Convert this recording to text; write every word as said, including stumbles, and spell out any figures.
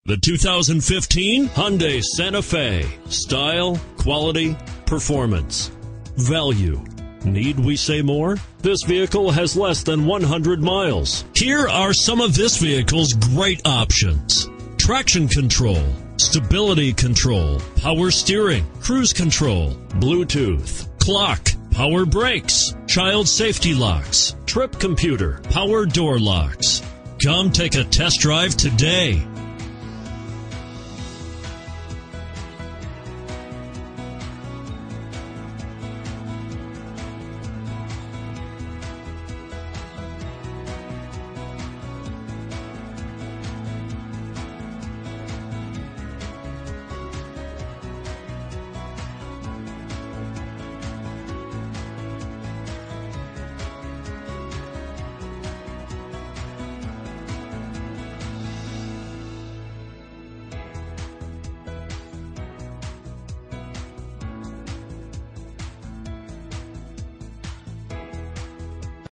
The two thousand fifteen Hyundai Santa Fe. Style, quality, performance, value. Need we say more? This vehicle has less than one hundred miles. Here are some of this vehicle's great options: traction control, stability control, power steering, cruise control, Bluetooth, clock, power brakes, child safety locks, trip computer, power door locks. Come take a test drive today.